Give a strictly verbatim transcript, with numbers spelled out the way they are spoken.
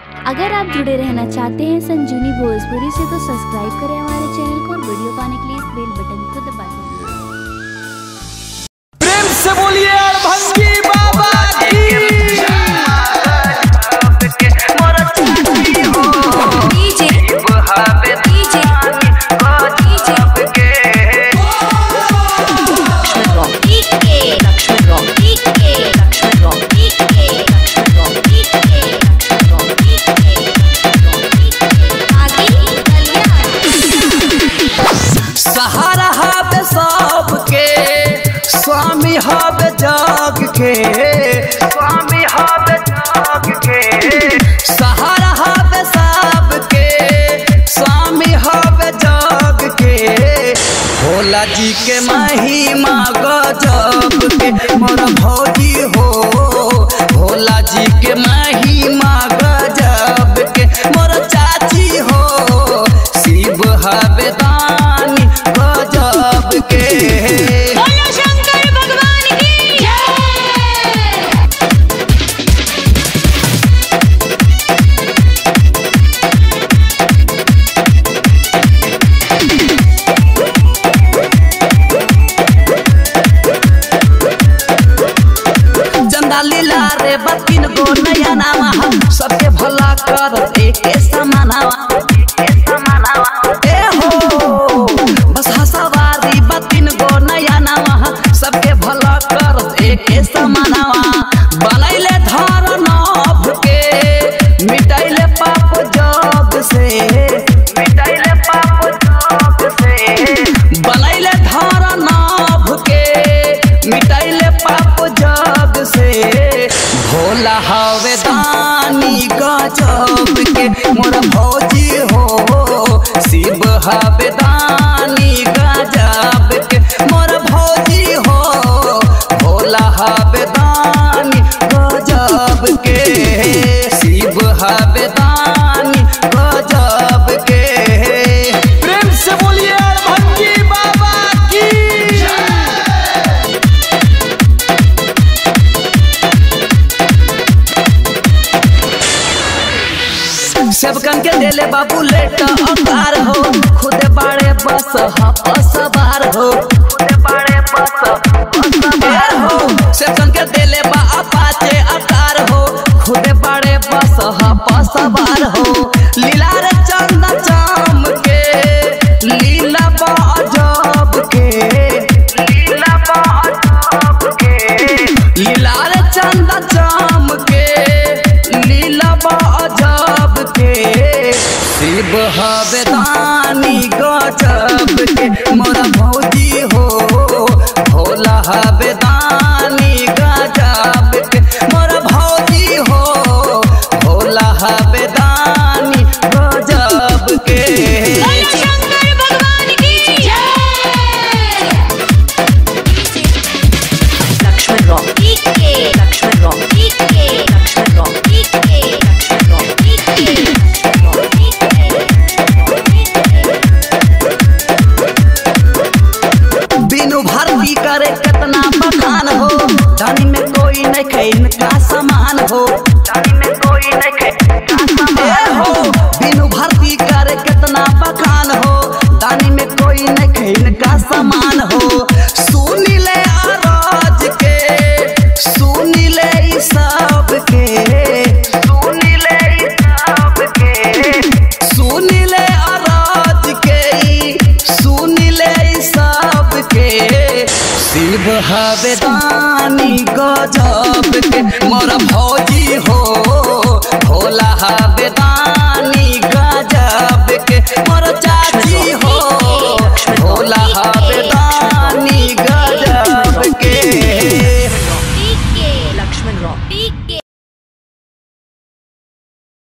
अगर आप जुड़े रहना चाहते हैं संजीवनी भोजपुरी से तो सब्सक्राइब करें हमारे चैनल को और वीडियो पाने के लिए इस बेल बटन को दबा दें। प्रेम से बोलिए अड़भंगी बाबा की। सहारा हवे सबके स्वामी हवे जग के, स्वामी हवे जग के। सहारा हवे सबके स्वामी हवे जग के। भोला जी के महिमा गजब के मोर भौजी हो। भोला जी के महिमा गजब के मोर चाची हो। शिव हवे दानी गजब के। बोलो शंकर भगवान की जय। चंदा लीला रे बतिन गो नया नामा सबके भला कर एक समानावा। ए हो बस हसवारी बतिन गो नया नामा सबके भला कर एक समानावा। बनैले धर नभ के मिटाइले पाप जग से, मिटाइले पाप जग से। बनैले धर नभ के मिटाइले पाप जग से। भोला हवे दानी गजब के मोर भौजी हो। शिव हवे दानी गजब के मोर भौजी हो। भोला हवे दानी गजब के। शिव हवे दानी गजब के। प्रेम से बोलिए अड़भंगी बाबा की। सेवकन के देले बाबू लेट अवतार हो। खुदे बाड़े बस सवार हो। खुदे बाड़े बस सवार हो। सेवकन के देले बा अपाचे अकार हो। खुदे बाड़े बस सवार हो। लीला रे चंदा चाम के लीला बा अजब के। लीला बा अजब के। लीला रे चंदा चाम के लीला बा अजब के। शिव हवे दानी गजब के मोर भौजी हो। भोला हवे दानी गजब के मोर भौजी हो। भोला हवे दानी गजब के। बोलो शंकर भगवान की जय। लक्ष्मण रॉक के लक्ष्मण रॉक के लक्ष्मण रॉक के लक्ष्मण रॉक बिनु भर्ती करे कितना बखान हो। दानी में कोई नहीं खैन का समान हो। दानी में कोई नहीं खैन का समान हो। बिनु भर्ती करे कितना बखान हो। दानी में कोई नहीं खैन का समान हो। सुन ले आराज के सुन ले ई सब के। सुन ले ई सब के। सुन ले आराज के ई सुन ले ई सब के। शिव हवे दानी गजब के मोर भौजी हो।